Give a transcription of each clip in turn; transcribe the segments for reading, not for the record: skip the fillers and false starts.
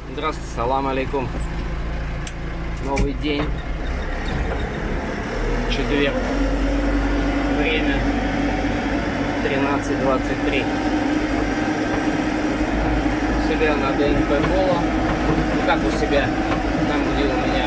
Здравствуйте, салам алейкум. Новый день. Четверг. Время 13:23. У себя на ДНП Пола. Ну как у себя? Там, где у меня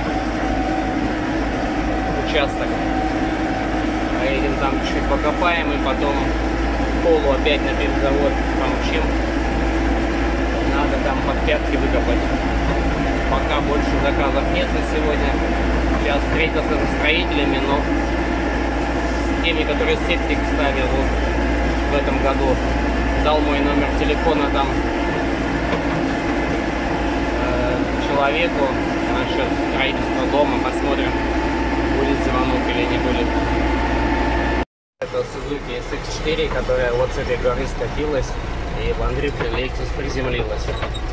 участок. Поедем там чуть покопаем и потом Полу опять на пивзавод помчим. Надо там под пятки выкопать. Пока больше заказов нет на сегодня. Сейчас встретился со строителями, но теми, которые септик ставил вот в этом году. Дал мой номер телефона там человеку насчет строительства дома. Посмотрим, будет звонок или не будет. Это Suzuki SX4, которая вот с этой горы скатилась и в Андрюхе Lexus приземлилась.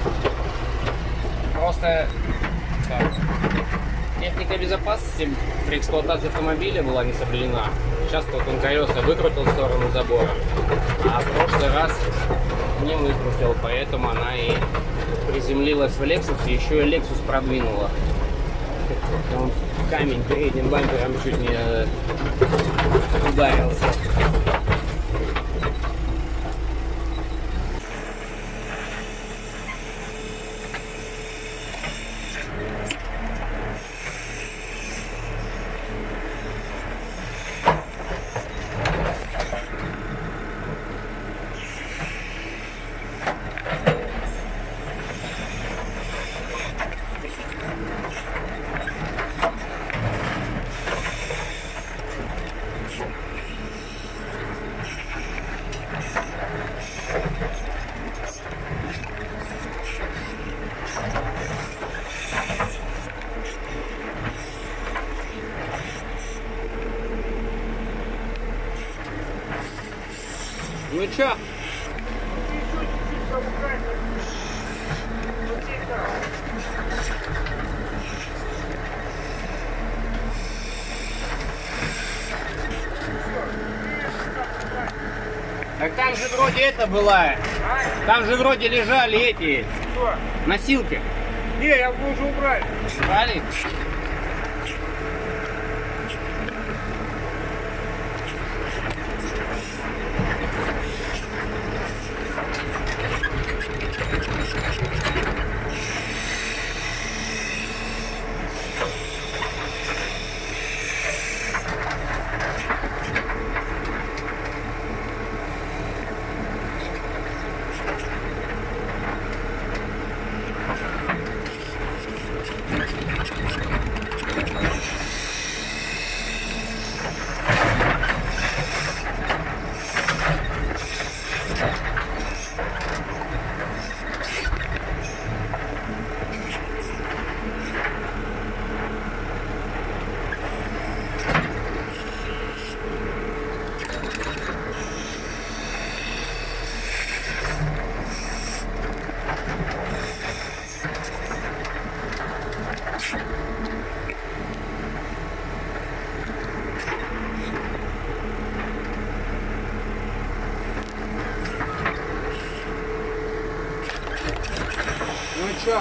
Просто так, техника безопасности при эксплуатации автомобиля была не соблюдена. Сейчас только он колеса выкрутил в сторону забора, а в прошлый раз не выкрутил, поэтому она и приземлилась в Lexus, и еще и Lexus продвинула. Он в камень передним бампером чуть не ударился. Ну чё? Так там же вроде это была. Там же вроде лежали эти. Что? Носилки. Не, я уже убрали. Убрали? Ну чё?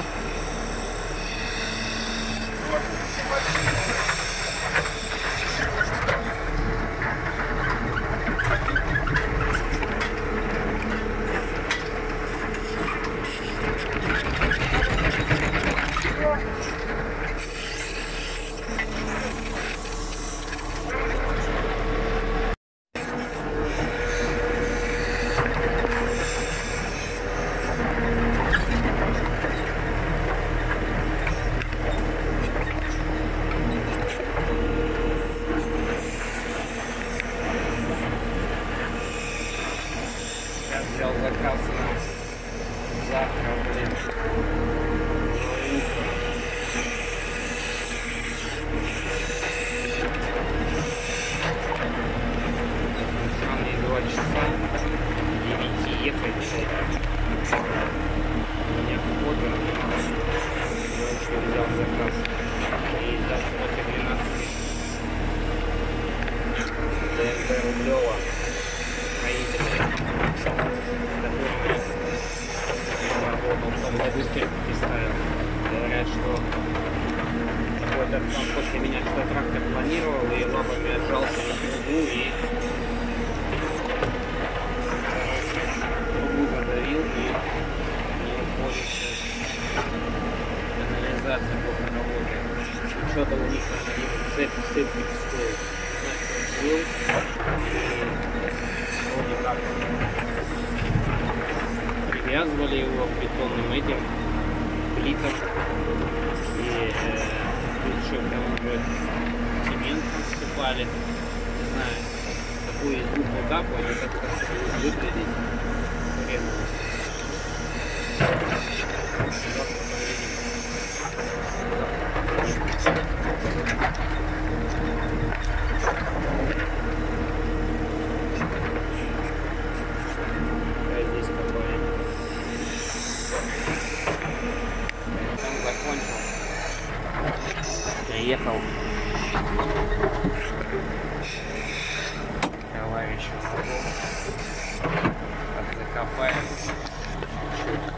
Взял заказ на завтра, блин. Самые 2 часа 9 ехать. У меня фото. Я еще взял заказ. И завтра после 12 ДНП Рублева. Строитель. Я работал, там я быстрее ставил. этот там после меня что трактор планировал и лапами отжался на трубу и трубу задавил и не уходит канализация плохо работает. Что-то у них там цепь стоит. Значит, был и вроде как привязывали его к бетонным этим плитам и тут еще прям уже цемент насыпали. Не знаю, такую из двух выкапывать, и как-то будет выглядеть хреново. Здесь какое. Там закончил. Приехал товарищ закопаем чуть.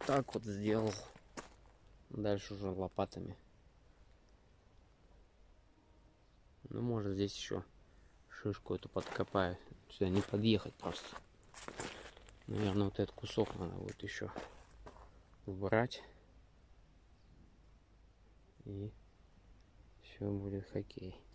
так вот сделал. Дальше уже лопатами. Ну, может, здесь еще шишку эту подкопаю. Сюда не подъехать просто. Наверное, вот этот кусок надо будет еще убрать. И все будет хоккей.